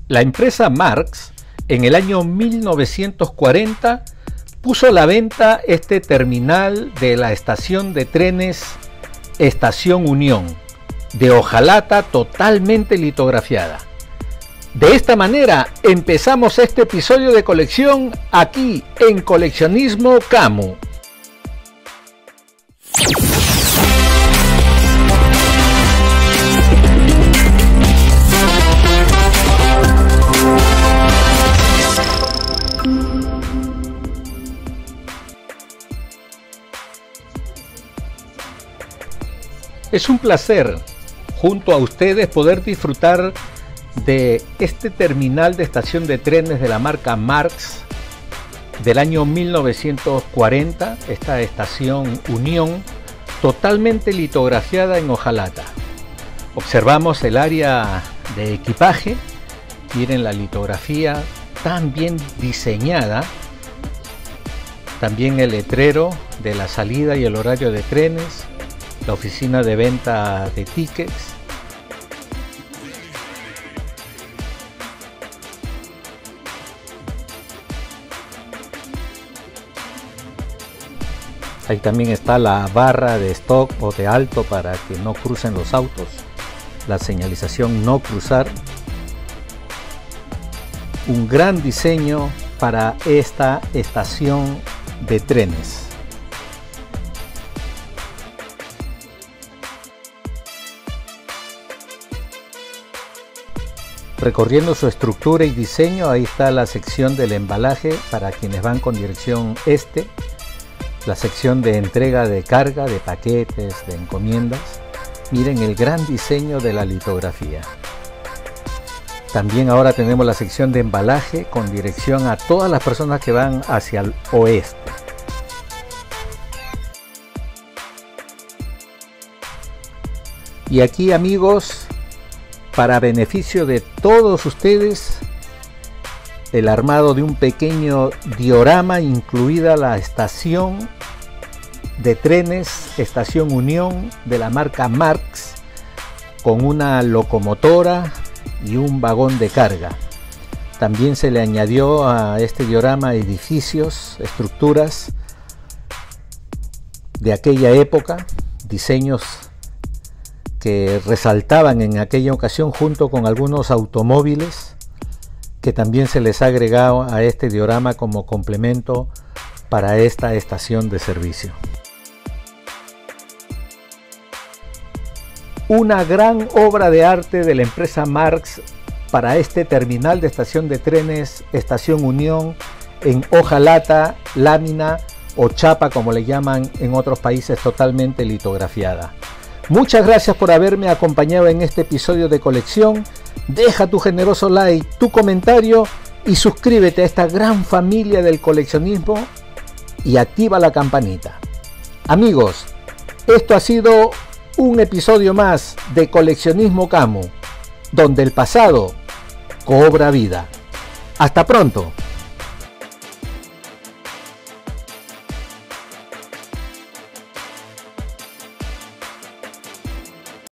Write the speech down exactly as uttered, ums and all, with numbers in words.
La empresa Marx, en el año mil novecientos cuarenta, puso a la venta este terminal de la estación de trenes Estación Unión, de hojalata totalmente litografiada. De esta manera empezamos este episodio de colección aquí en Coleccionismo Camu. Es un placer junto a ustedes poder disfrutar de este terminal de estación de trenes de la marca Marx del año mil novecientos cuarenta, esta estación Unión totalmente litografiada en hojalata. Observamos el área de equipaje, miren la litografía tan bien diseñada, también el letrero de la salida y el horario de trenes, la oficina de venta de tickets. Ahí también está la barra de stop o de alto para que no crucen los autos, la señalización no cruzar. Un gran diseño para esta estación de trenes. Recorriendo su estructura y diseño, ahí está la sección del embalaje para quienes van con dirección este, la sección de entrega de carga, de paquetes, de encomiendas. Miren el gran diseño de la litografía. También ahora tenemos la sección de embalaje con dirección a todas las personas que van hacia el oeste. Y aquí, amigos, para beneficio de todos ustedes, el armado de un pequeño diorama, incluida la estación de trenes Estación Unión de la marca Marx, con una locomotora y un vagón de carga. También se le añadió a este diorama edificios, estructuras de aquella época, diseños que resaltaban en aquella ocasión, junto con algunos automóviles que también se les ha agregado a este diorama como complemento para esta estación de servicio. Una gran obra de arte de la empresa Marx para este terminal de estación de trenes Estación Unión en hojalata, lámina o chapa, como le llaman en otros países, totalmente litografiada. Muchas gracias por haberme acompañado en este episodio de colección. Deja tu generoso like, tu comentario y suscríbete a esta gran familia del coleccionismo y activa la campanita. Amigos, esto ha sido un episodio más de Coleccionismo Camu, donde el pasado cobra vida. Hasta pronto.